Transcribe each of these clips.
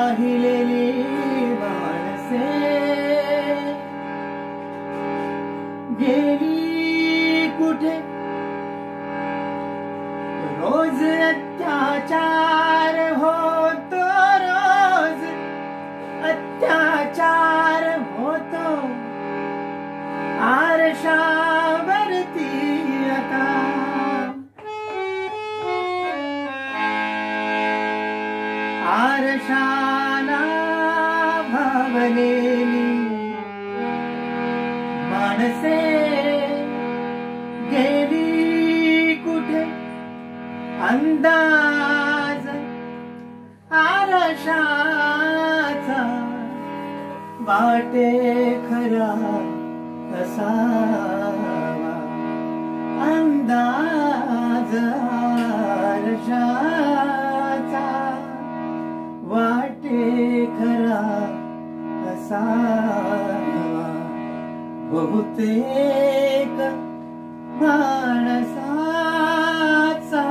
राहिलेली माणसे गेली कुठे रोज अत्याचार होतो रोज अत्याचार होतो आरशावरती आता आरशाला भावलेली माणसे गेली कुठे अंदाज आरशाचा वाटे खरा असावा अंदाज आरशाचा वाटे खरा असावा बहुतेक माणसाचा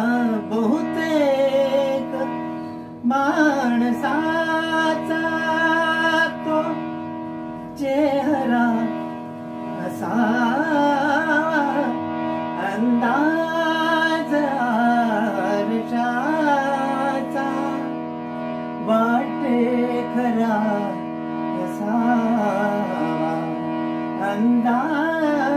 बहुतेक माणसाचा तो चेहरा असावा अंदाज आरशाचा वाटे खरा असावा अंदाज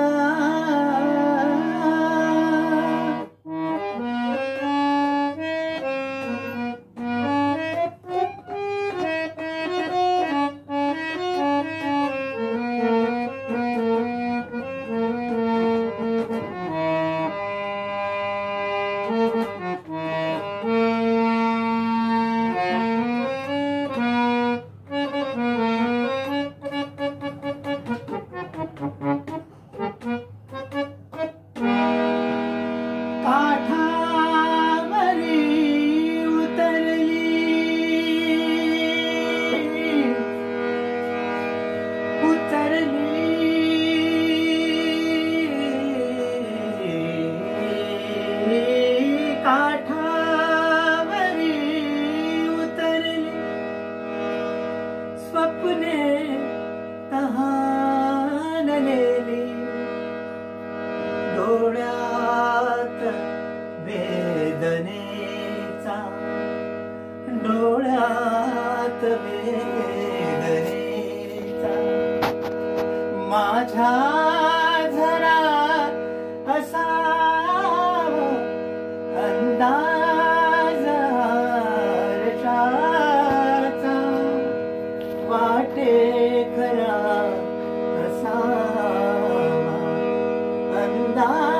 स्वप्ने तहानलेली डोळ्यात वेदनेचा डोळ्यात वेदनेचा माझ्या जरा असावा अंदाज आरशाचा वाटे खरा असावा अंदाज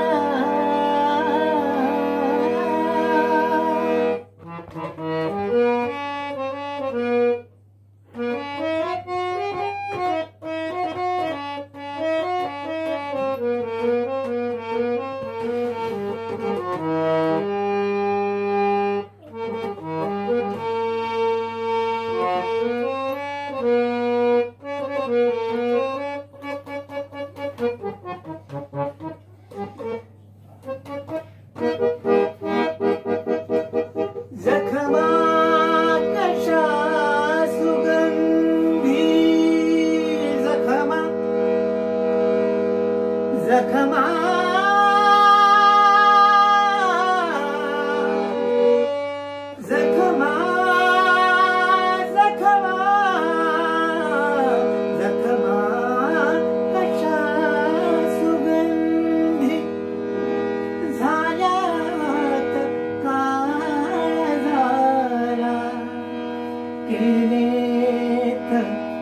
जखमा कशा सुगंधी जखमा जखमा जखमा जखमा जखमा कशा सुगंधी झाल्यात केलेत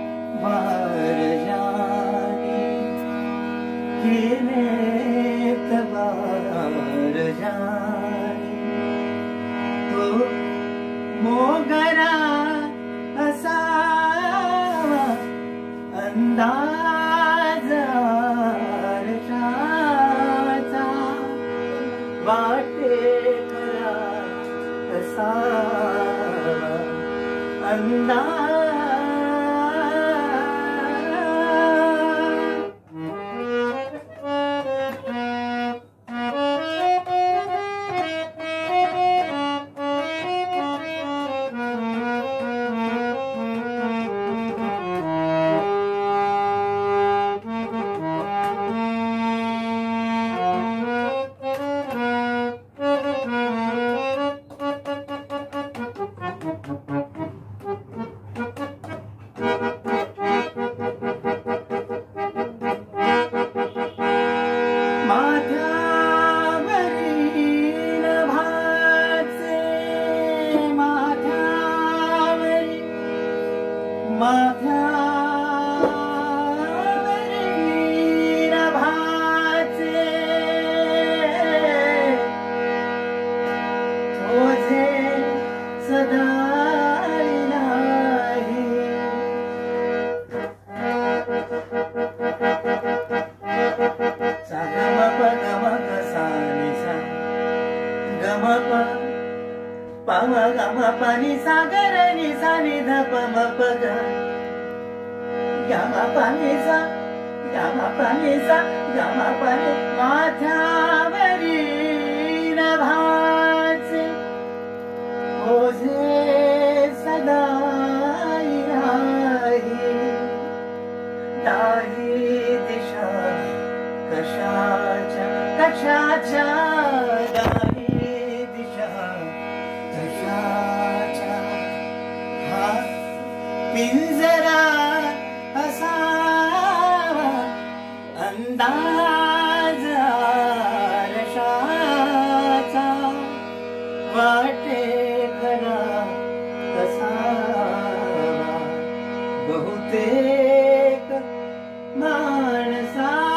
वारजाने केलेत वारजाने तो मोगरा असावा अंदाज आरशाचा वाटे खरा असावा अंदाज माथ्यावरील भाचे ओझे सदा नाही. सा गम प गम ग सा नि सा गम प प म गम प नि सा ग र नि सा नि ध प म प ग ग म प नि सा ग म प नि सा ग म प नि माथ्यावरील भाचे ओझे सदा नाही. नाही दिशा कशाच्या कशाच्या नाही दिशा कशाच्या. हा पिंजरा असावा अंदाज आरशाचा वाटे खरा कसावा बहुतेक माणसा